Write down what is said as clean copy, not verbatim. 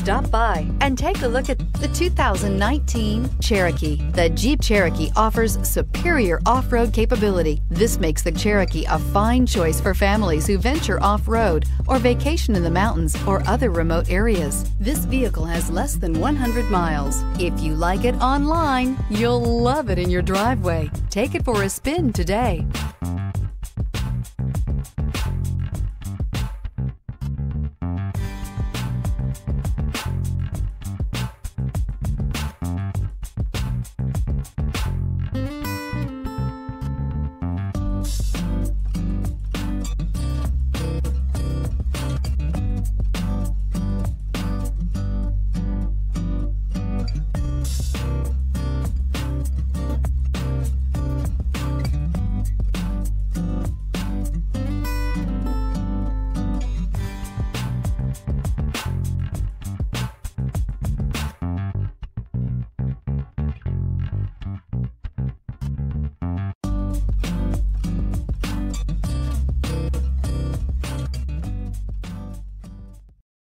Stop by and take a look at the 2019 Cherokee. The Jeep Cherokee offers superior off-road capability. This makes the Cherokee a fine choice for families who venture off-road or vacation in the mountains or other remote areas. This vehicle has less than 100 miles. If you like it online, you'll love it in your driveway. Take it for a spin today.